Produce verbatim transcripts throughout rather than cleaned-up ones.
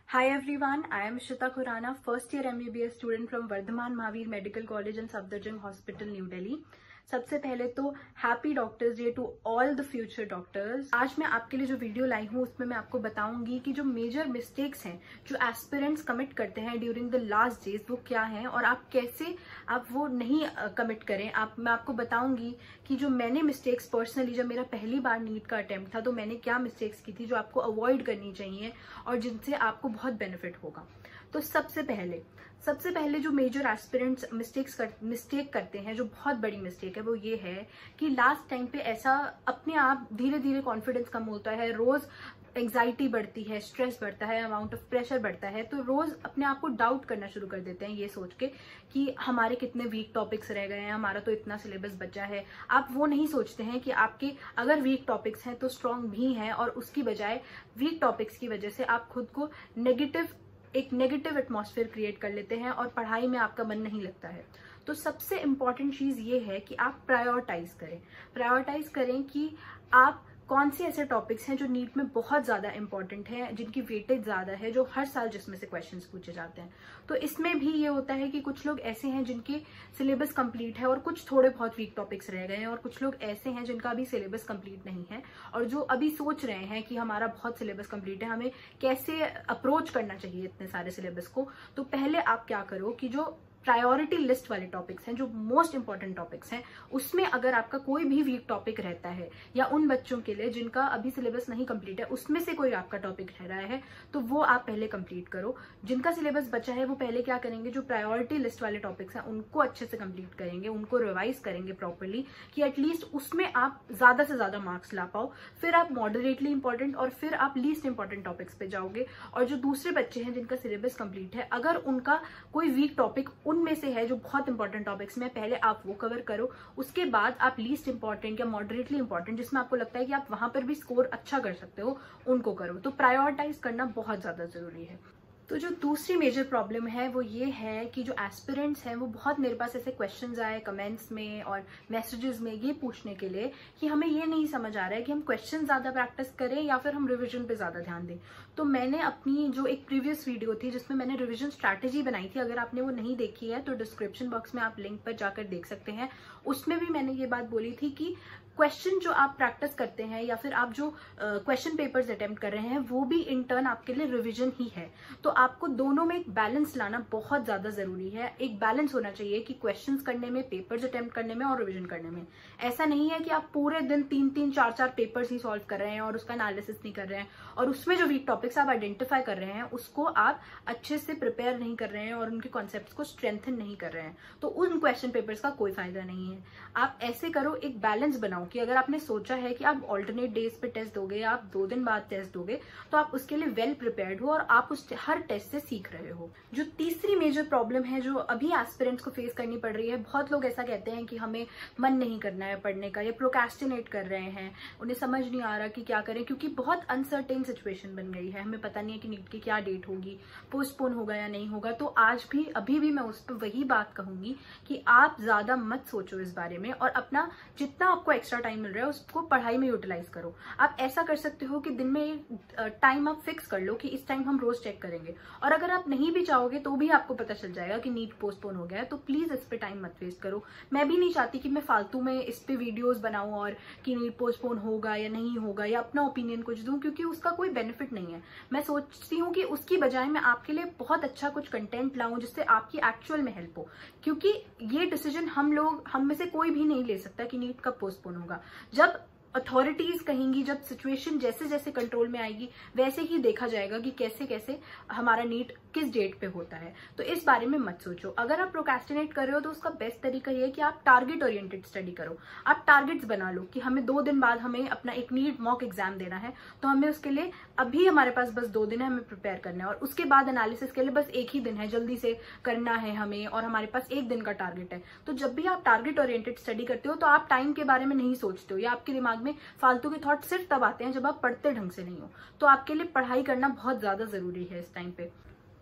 Hi everyone, I am Shita Khurana, first year M B B S student from Vardhaman Mahavir Medical College and Safdarjung Hospital, New Delhi. सबसे पहले तो happy doctors day to all the future doctors. आज मैं आपके लिए जो video लाई हूँ उसमें मैं आपको बताऊंगी कि जो मेजर मिस्टेक्स हैं जो एस्पिरेंट्स कमिट करते हैं ड्यूरिंग द लास्ट डेज वो क्या हैं और आप कैसे आप वो नहीं कमिट करें। आप मैं आपको बताऊंगी कि जो मैंने मिस्टेक्स पर्सनली जब मेरा पहली बार नीट का अटेम्प्ट था तो मैंने क्या मिस्टेक्स की थी जो आपको अवॉइड करनी चाहिए और जिनसे आपको बहुत बेनिफिट होगा। तो सबसे पहले सबसे पहले जो मेजर एस्पिरेंट्स मिस्टेक्स कर मिस्टेक करते हैं, जो बहुत बड़ी मिस्टेक है, वो ये है कि लास्ट टाइम पे ऐसा अपने आप धीरे धीरे कॉन्फिडेंस कम होता है, रोज एंग्जाइटी बढ़ती है, स्ट्रेस बढ़ता है, अमाउंट ऑफ प्रेशर बढ़ता है, तो रोज अपने आप को डाउट करना शुरू कर देते हैं ये सोच के कि हमारे कितने वीक टॉपिक्स रह गए हैं, हमारा तो इतना सिलेबस बचा है। आप वो नहीं सोचते हैं कि आपके अगर वीक टॉपिक्स हैं तो स्ट्रांग भी हैं और उसकी बजाय वीक टॉपिक्स की वजह से आप खुद को नेगेटिव एक नेगेटिव एटमॉस्फेयर क्रिएट कर लेते हैं और पढ़ाई में आपका मन नहीं लगता है। तो सबसे इम्पॉर्टेंट चीज ये है कि आप प्रायोरिटाइज करें प्रायोरिटाइज करें कि आप कौन से ऐसे टॉपिक्स हैं जो नीट में बहुत ज्यादा इंपॉर्टेंट हैं, जिनकी वेटेज ज्यादा है, जो हर साल जिसमें से क्वेश्चंस पूछे जाते हैं। तो इसमें भी ये होता है कि कुछ लोग ऐसे हैं जिनके सिलेबस कंप्लीट है और कुछ थोड़े बहुत वीक टॉपिक्स रह गए हैं, और कुछ लोग ऐसे हैं जिनका अभी सिलेबस कंप्लीट नहीं है और जो अभी सोच रहे हैं कि हमारा बहुत सिलेबस कंप्लीट है, हमें कैसे अप्रोच करना चाहिए इतने सारे सिलेबस को। तो पहले आप क्या करो कि जो प्रायोरिटी लिस्ट वाले टॉपिक्स हैं, जो मोस्ट इंपॉर्टेंट टॉपिक्स हैं, उसमें अगर आपका कोई भी वीक टॉपिक रहता है या उन बच्चों के लिए जिनका अभी सिलेबस नहीं कंप्लीट है उसमें से कोई आपका टॉपिक रह रहा है तो वो आप पहले कंप्लीट करो। जिनका सिलेबस बचा है वो पहले क्या करेंगे, जो प्रायोरिटी लिस्ट वाले टॉपिक्स हैं उनको अच्छे से कंप्लीट करेंगे, उनको रिवाइज करेंगे प्रॉपरली कि एटलीस्ट उसमें आप ज्यादा से ज्यादा मार्क्स ला पाओ। फिर आप मॉडरेटली इंपॉर्टेंट और फिर आप लीस्ट इंपॉर्टेंट टॉपिक्स पे जाओगे। और जो दूसरे बच्चे हैं जिनका सिलेबस कंप्लीट है, अगर उनका कोई वीक टॉपिक उनमें से है जो बहुत इंपॉर्टेंट टॉपिक्स में, पहले आप वो कवर करो। उसके बाद आप लीस्ट इंपॉर्टेंट या मॉडरेटली इंपॉर्टेंट, जिसमें आपको लगता है कि आप वहां पर भी स्कोर अच्छा कर सकते हो, उनको करो। तो प्रायोरिटाइज करना बहुत ज्यादा जरूरी है। तो जो दूसरी मेजर प्रॉब्लम है वो ये है कि जो एस्पिरेंट्स हैं वो बहुत, मेरे पास ऐसे क्वेश्चंस आए कमेंट्स में और मैसेजेस में ये पूछने के लिए कि हमें ये नहीं समझ आ रहा है कि हम क्वेश्चन ज्यादा प्रैक्टिस करें या फिर हम रिवीजन पे ज्यादा ध्यान दें। तो मैंने अपनी जो एक प्रीवियस वीडियो थी जिसमें मैंने रिवीजन स्ट्रैटेजी बनाई थी, अगर आपने वो नहीं देखी है तो डिस्क्रिप्शन बॉक्स में आप लिंक पर जाकर देख सकते हैं। उसमें भी मैंने ये बात बोली थी कि क्वेश्चन जो आप प्रैक्टिस करते हैं या फिर आप जो क्वेश्चन पेपर्स अटेम्प्ट कर रहे हैं वो भी इन टर्न आपके लिए रिवीजन ही है। तो आपको दोनों में एक बैलेंस लाना बहुत ज्यादा जरूरी है। एक बैलेंस होना चाहिए कि क्वेश्चंस करने में, पेपर्स अटेम्प्ट करने में और रिवीजन करने में। ऐसा नहीं है कि आप पूरे दिन तीन तीन चार चार पेपर्स ही सॉल्व कर रहे हैं और उसका एनालिसिस नहीं कर रहे हैं और उसमें जो वीक टॉपिक्स आप आइडेंटिफाई कर रहे हैं उसको आप अच्छे से प्रिपेयर नहीं कर रहे हैं और उनके कॉन्सेप्ट्स को स्ट्रेंथन नहीं कर रहे हैं, तो उन क्वेश्चन पेपर्स का कोई फायदा नहीं है। आप ऐसे करो, एक बैलेंस बनाओ कि अगर आपने सोचा है कि आप ऑल्टरनेट डेज पे टेस्ट दोगे, आप दो दिन बाद टेस्ट दोगे, तो आप उसके लिए वेल प्रिपेयर्ड हो और आप उस हर टेस्ट से सीख रहे हो। जो तीसरी मेजर प्रॉब्लम है जो अभी एस्पिरेंट्स को फेस करनी पड़ रही है, बहुत लोग ऐसा कहते हैं कि हमें मन नहीं करना है पढ़ने का, ये प्रोक्रेस्टिनेट कर रहे हैं, उन्हें समझ नहीं आ रहा कि क्या करें क्योंकि बहुत अनसर्टेन सिचुएशन बन गई है, हमें पता नहीं है कि नीट की क्या डेट होगी, पोस्टपोन होगा या नहीं होगा। तो आज भी अभी भी मैं उस पर वही बात कहूंगी कि आप ज्यादा मत सोचो इस बारे में और अपना जितना आपको एक्स्ट्रा टाइम मिल रहा है उसको पढ़ाई में यूटिलाइज करो। आप ऐसा कर सकते हो कि दिन में टाइम आप फिक्स कर लो कि इस टाइम हम रोज चेक करेंगे, और अगर आप नहीं भी चाहोगे तो भी आपको पता चल जाएगा कि नीट पोस्टपोन हो गया है। तो प्लीज इस पे टाइम मत वेस्ट करो। मैं भी नहीं चाहती कि मैं फालतू में इस पे वीडियोस बनाऊं और कि नीट पोस्टपोन होगा या नहीं होगा या अपना ओपिनियन कुछ दूं, क्योंकि उसका कोई बेनिफिट नहीं है। मैं सोचती हूँ कि उसकी बजाय मैं आपके लिए बहुत अच्छा कुछ कंटेंट लाऊं जिससे आपकी एक्चुअल में हेल्प हो, क्योंकि ये डिसीजन हम लोग हम में से कोई भी नहीं ले सकता कि नीट कब पोस्टपोन होगा। जब अथॉरिटीज कहेंगी, जब सिचुएशन जैसे जैसे कंट्रोल में आएगी वैसे ही देखा जाएगा कि कैसे कैसे हमारा नीट किस डेट पे होता है। तो इस बारे में मत सोचो। अगर आप प्रोक्रेस्टिनेट कर रहे हो तो उसका बेस्ट तरीका ये है कि आप टारगेट ओरिएंटेड स्टडी करो। आप टारगेट्स बना लो कि हमें दो दिन बाद हमें अपना एक नीट मॉक एग्जाम देना है, तो हमें उसके लिए अभी हमारे पास बस दो दिन है, हमें प्रिपेयर करना है, और उसके बाद एनालिसिस के लिए बस एक ही दिन है, जल्दी से करना है हमें, और हमारे पास एक दिन का टारगेट है। तो जब भी आप टारगेट ओरिएंटेड स्टडी करते हो तो आप टाइम के बारे में नहीं सोचते हो या आपके दिमाग में फालतू के थॉट सिर्फ तब आते हैं जब आप पढ़ते ढंग से नहीं हो। तो आपके लिए पढ़ाई करना बहुत ज्यादा जरूरी है इस टाइम पे।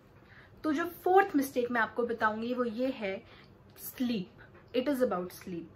तो जो फोर्थ मिस्टेक मैं आपको बताऊंगी वो ये है sleep. It is about sleep.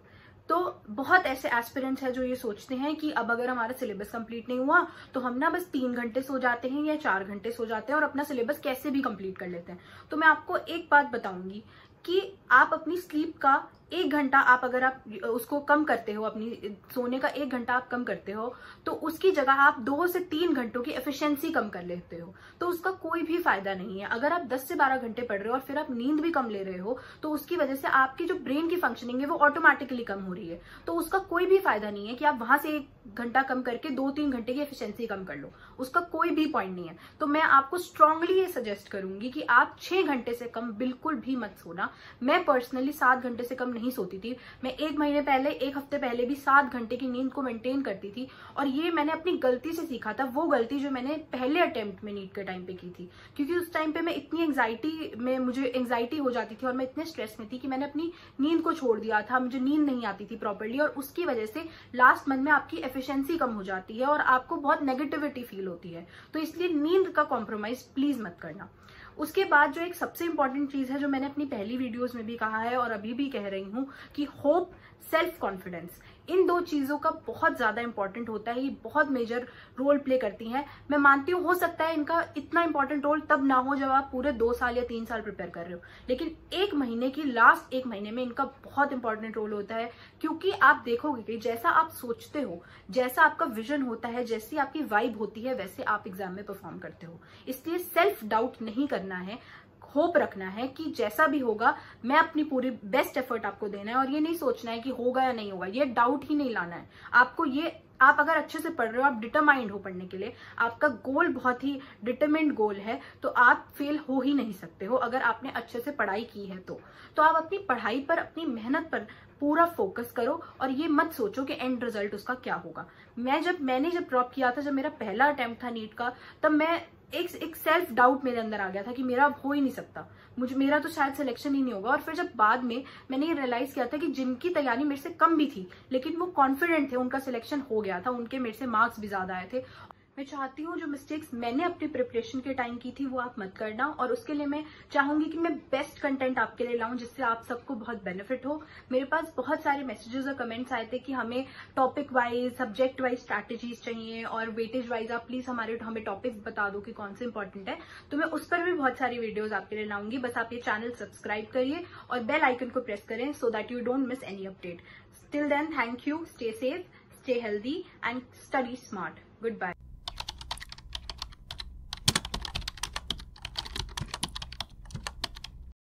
तो बहुत ऐसे एस्पिरेंट्स हैं जो ये सोचते हैं कि अब अगर हमारा सिलेबस कंप्लीट नहीं हुआ तो हम ना बस तीन घंटे सो जाते हैं या चार घंटे सो जाते हैं और अपना सिलेबस कैसे भी कंप्लीट कर लेते हैं। तो मैं आपको एक बात बताऊंगी कि आप अपनी स्लीप का एक घंटा आप अगर आप उसको कम करते हो, अपनी सोने का एक घंटा आप कम करते हो, तो उसकी जगह आप दो से तीन घंटों की एफिशिएंसी कम कर लेते हो, तो उसका कोई भी फायदा नहीं है। अगर आप दस से बारह घंटे पढ़ रहे हो और फिर आप नींद भी कम ले रहे हो तो उसकी वजह से आपकी जो ब्रेन की फंक्शनिंग है वो ऑटोमेटिकली कम हो रही है, तो उसका कोई भी फायदा नहीं है कि आप वहां से एक घंटा कम करके दो तीन घंटे की एफिशिएंसी कम कर लो, उसका कोई भी पॉइंट नहीं है। तो मैं आपको स्ट्रांगली ये सजेस्ट करूंगी कि आप छह घंटे से कम बिल्कुल भी मत सोना। मैं पर्सनली सात घंटे से कम नहीं सोती थी। मैं एक महीने पहले, एक हफ्ते पहले भी सात घंटे की नींद को मेंटेन करती थी और ये मैंने अपनी गलती से सीखा था, वो गलती जो मैंने पहले अटेम्प्ट में नीट के टाइम पे की थी, क्योंकि उस टाइम पे मैं इतनी एंग्जाइटी में मुझे एंग्जाइटी हो जाती थी और मैं इतने स्ट्रेस में थी कि मैंने अपनी नींद को छोड़ दिया था। मुझे नींद नहीं आती थी प्रॉपर्ली और उसकी वजह से लास्ट मंथ में आपकी एफिशिएंसी कम हो जाती है और आपको बहुत नेगेटिविटी फील होती है। तो इसलिए नींद का कॉम्प्रोमाइज प्लीज मत करना। उसके बाद जो एक सबसे इंपॉर्टेंट चीज है जो मैंने अपनी पहली वीडियोस में भी कहा है और अभी भी कह रही हूं कि होप, सेल्फ कॉन्फिडेंस, इन दो चीजों का बहुत ज्यादा इंपॉर्टेंट होता है। ये बहुत मेजर रोल प्ले करती हैं। मैं मानती हूँ हो सकता है इनका इतना इंपॉर्टेंट रोल तब ना हो जब आप पूरे दो साल या तीन साल प्रिपेयर कर रहे हो, लेकिन एक महीने की लास्ट एक महीने में इनका बहुत इंपॉर्टेंट रोल होता है, क्योंकि आप देखोगे कि जैसा आप सोचते हो, जैसा आपका विजन होता है, जैसी आपकी वाइब होती है, वैसे आप एग्जाम में परफॉर्म करते हो। इसलिए सेल्फ डाउट नहीं करना है, होप रखना है कि जैसा भी होगा मैं अपनी पूरी बेस्ट एफर्ट आपको देना है और ये नहीं सोचना है कि होगा या नहीं होगा, ये डाउट ही नहीं लाना है आपको। ये आप अगर अच्छे से पढ़ रहे हो, आप डिटरमाइंड हो पढ़ने के लिए, आपका गोल बहुत ही डिटरमाइंड गोल है, तो आप फेल हो ही नहीं सकते हो अगर आपने अच्छे से पढ़ाई की है। तो तो आप अपनी पढ़ाई पर, अपनी मेहनत पर पूरा फोकस करो और ये मत सोचो कि एंड रिजल्ट उसका क्या होगा। मैं जब मैंने जब ड्रॉप किया था, जब मेरा पहला अटेम्प्ट था नीट का, तब मैं एक एक सेल्फ डाउट मेरे अंदर आ गया था कि मेरा हो ही नहीं सकता, मुझे मेरा तो शायद सिलेक्शन ही नहीं होगा। और फिर जब बाद में मैंने ये रियलाइज किया था कि जिनकी तैयारी मेरे से कम भी थी लेकिन वो कॉन्फिडेंट थे, उनका सिलेक्शन हो गया था, उनके मेरे से मार्क्स भी ज्यादा आए थे। मैं चाहती हूँ जो मिस्टेक्स मैंने अपनी प्रिपरेशन के टाइम की थी वो आप मत करना, और उसके लिए मैं चाहूंगी कि मैं बेस्ट कंटेंट आपके लिए लाऊं जिससे आप सबको बहुत बेनिफिट हो। मेरे पास बहुत सारे मैसेजेस और कमेंट्स आए थे कि हमें topic wise, subject wise strategies चाहिए और वेटेज वाइज आप प्लीज हमारे हमें टॉपिक्स बता दो कि कौन से इंपॉर्टेंट है। तो मैं उस पर भी बहुत सारी वीडियोज आपके लिए लाऊंगी। बस आप ये चैनल सब्सक्राइब करिए और बेल आइकन को प्रेस करें so that you don't miss any update. Till then, thank you, stay safe, stay healthy and study smart. Goodbye.